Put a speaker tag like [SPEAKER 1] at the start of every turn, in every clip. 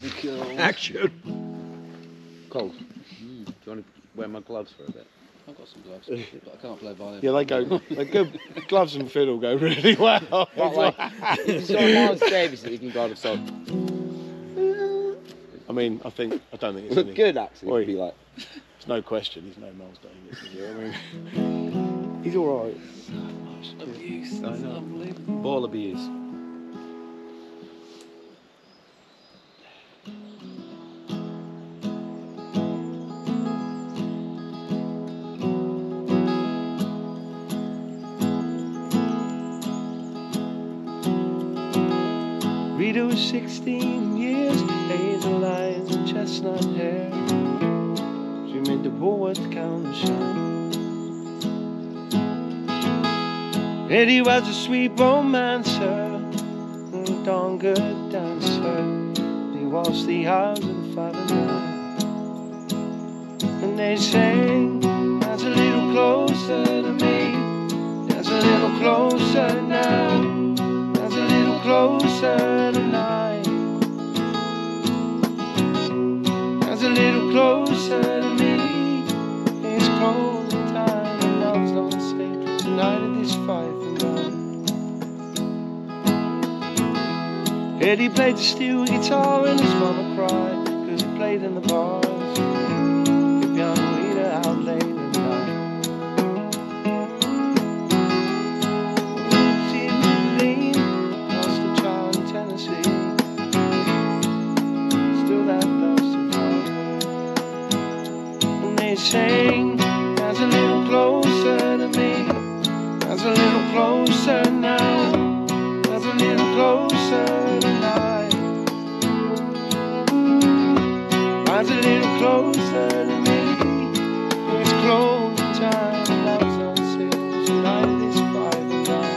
[SPEAKER 1] Action.
[SPEAKER 2] Cold. Do you want to wear my gloves for a bit?
[SPEAKER 3] I've got some gloves, but I can't play violin.
[SPEAKER 1] Yeah, they go. Gloves and fiddle go really well.
[SPEAKER 2] But like, if you've got Miles Davis that you can go to song.
[SPEAKER 1] I mean, I don't think it's any
[SPEAKER 2] good actually.
[SPEAKER 1] Oi.
[SPEAKER 2] Be like,
[SPEAKER 1] There's no question. He's no Miles Davis. You know what I mean, he's all right.
[SPEAKER 3] So much abuse.
[SPEAKER 1] I
[SPEAKER 3] It's
[SPEAKER 1] know.
[SPEAKER 3] unbelievable.
[SPEAKER 1] Ball abuse. Rita was 16 years, hazel eyes and chestnut hair. She made the Woolworth counter shine. Eddie was a sweet romancer, and a darn good dancer. He waltzed the hours of 5 and 9. And they sang, "That's a little closer to me. That's a little closer now. That's a little closer tonight. That's a little closer to me. It's closing time and love's on sale tonight at this 5 and 9. Eddie played the steel guitar and his mama cried, 'cause he played in the bars. Kept young Rita out late at night. Saying, that's a little closer to me. That's a little closer now. That's a little closer tonight. That's a little closer to me. It's closing time and love's on sale tonight. It's 5 and 9.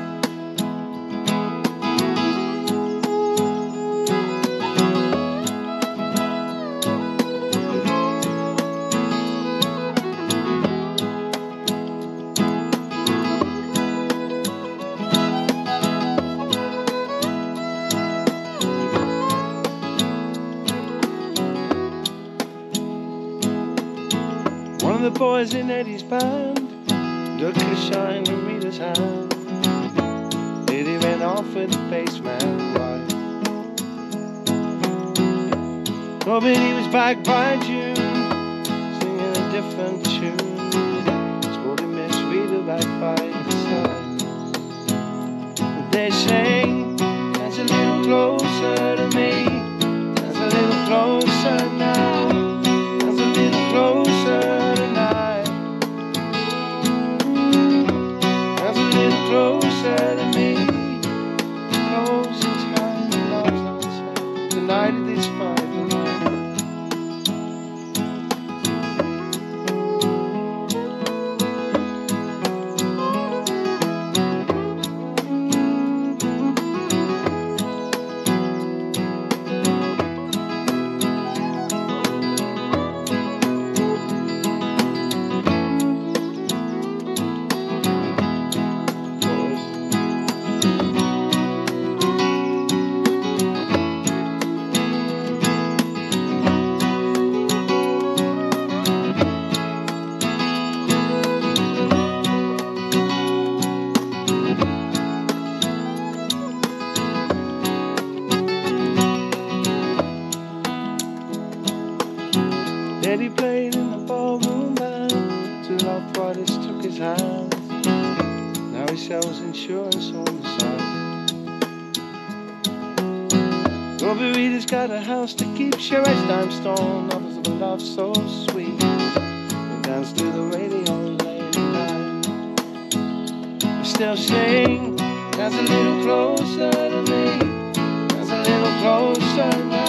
[SPEAKER 1] One of the boys in Eddie's band looked a shine in Rita's hand. Eddie ran off with the bassman wife. Oh, but he was back by June, singing a different tune. Told him Miss Rita right by his side. But they sang, that's a little closer to me. That's a little closer now. That's a little closer tonight. That's a little closer to me. Closing time and love's on sale tonight at this 5 and 9. Eddie played in the ballroom band till arthritis took his hands. Now he sells insurance on the side. Robbie Rita's got a house to keep. She writes limestone novels of a love so sweet. They dance to the radio late at night. We still sing, that's a little closer to me. That's a little closer now.